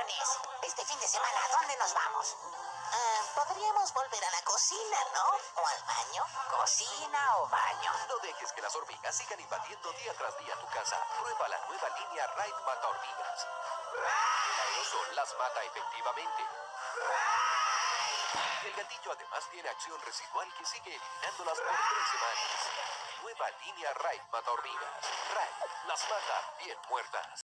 vacaciones. Este fin de semana, ¿a dónde nos vamos? Podríamos volver a la cocina, ¿no? ¿O al baño? ¿Cocina o baño? No dejes que las hormigas sigan invadiendo día tras día tu casa. Prueba la nueva línea Raid Mata Hormigas. El aerosol las mata efectivamente. Y el gatillo además tiene acción residual que sigue eliminándolas por 3 semanas. Nueva línea Raid Mata Hormigas. Raid las mata bien muertas.